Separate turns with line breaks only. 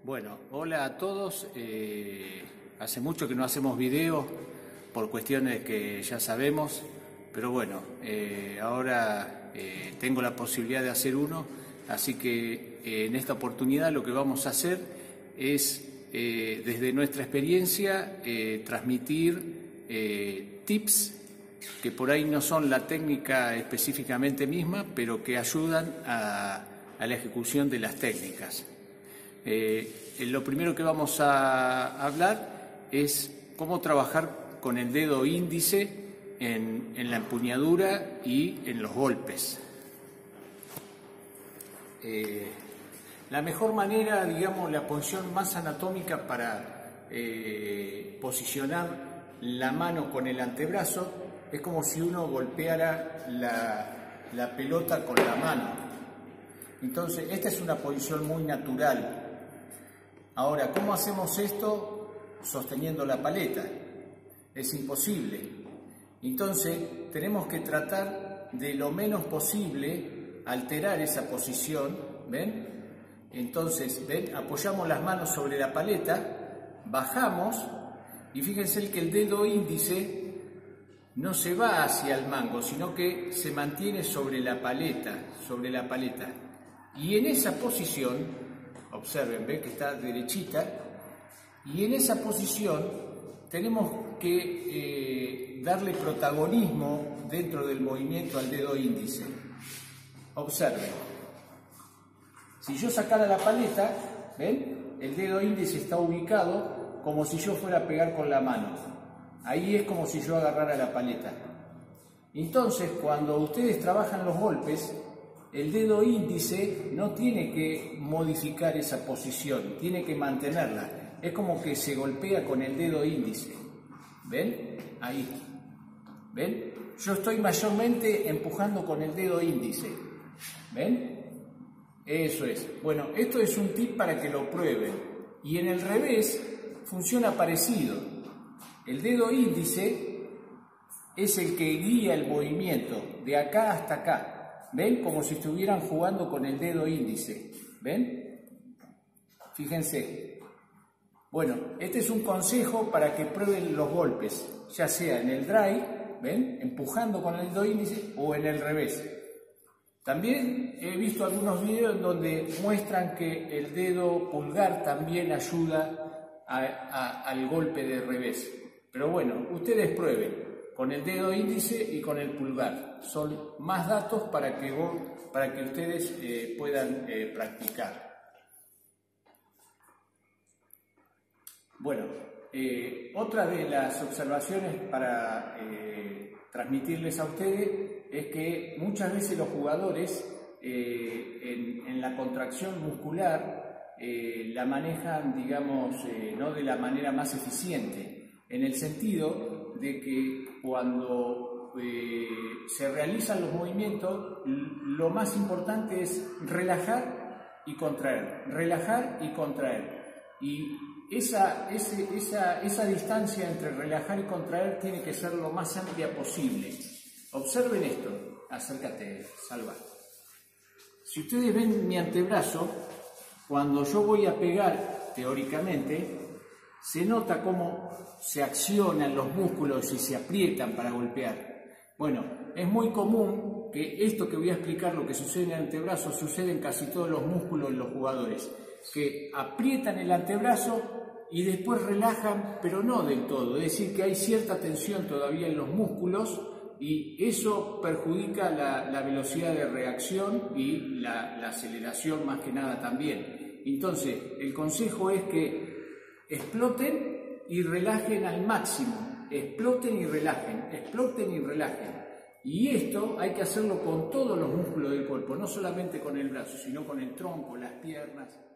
Bueno, hola a todos. Hace mucho que no hacemos videos por cuestiones que ya sabemos, pero bueno, ahora tengo la posibilidad de hacer uno, así que en esta oportunidad lo que vamos a hacer es, desde nuestra experiencia, transmitir tips que por ahí no son la técnica específicamente misma, pero que ayudan a la ejecución de las técnicas. Lo primero que vamos a hablar es cómo trabajar con el dedo índice en la empuñadura y en los golpes. La mejor manera, digamos, la posición más anatómica para posicionar la mano con el antebrazo es como si uno golpeara la pelota con la mano. Entonces, esta es una posición muy natural. Ahora, ¿cómo hacemos esto sosteniendo la paleta? Es imposible. Entonces, tenemos que tratar de lo menos posible alterar esa posición, ¿ven? Entonces, ¿ven? Apoyamos las manos sobre la paleta, bajamos y fíjense que el dedo índice no se va hacia el mango, sino que se mantiene sobre la paleta, Y en esa posición, observen, ven que está derechita, y en esa posición tenemos que darle protagonismo dentro del movimiento al dedo índice. Observen, si yo sacara la paleta, ven, el dedo índice está ubicado como si yo fuera a pegar con la mano. Ahí es como si yo agarrara la paleta. Entonces, cuando ustedes trabajan los golpes, el dedo índice no tiene que modificar esa posición, tiene que mantenerla. Es como que se golpea con el dedo índice. ¿Ven? Ahí. ¿Ven? Yo estoy mayormente empujando con el dedo índice. ¿Ven? Eso es. Bueno, esto es un tip para que lo prueben. Y en el revés funciona parecido. El dedo índice es el que guía el movimiento de acá hasta acá. ¿Ven? Como si estuvieran jugando con el dedo índice. ¿Ven? Fíjense. Bueno, este es un consejo para que prueben los golpes, ya sea en el drive, ¿ven? Empujando con el dedo índice, o en el revés. También he visto algunos videos donde muestran que el dedo pulgar también ayuda al golpe de revés. Pero bueno, ustedes prueben con el dedo índice y con el pulgar. Son más datos para que ustedes puedan practicar. Bueno, otra de las observaciones para transmitirles a ustedes es que muchas veces los jugadores en la contracción muscular la manejan, digamos, no de la manera más eficiente, en el sentido de que cuando se realizan los movimientos, lo más importante es relajar y contraer, relajar y contraer. Y esa distancia entre relajar y contraer tiene que ser lo más amplia posible. Observen esto. Acércate, Salva. Si ustedes ven mi antebrazo, cuando yo voy a pegar, teóricamente, se nota cómo se accionan los músculos y se aprietan para golpear. Bueno, es muy común que esto que voy a explicar, lo que sucede en el antebrazo, sucede en casi todos los músculos de los jugadores, que aprietan el antebrazo y después relajan, pero no del todo. Es decir, que hay cierta tensión todavía en los músculos y eso perjudica la velocidad de reacción y la aceleración más que nada también. Entonces, el consejo es que exploten y relajen al máximo, exploten y relajen, exploten y relajen. Y esto hay que hacerlo con todos los músculos del cuerpo, no solamente con el brazo, sino con el tronco, las piernas.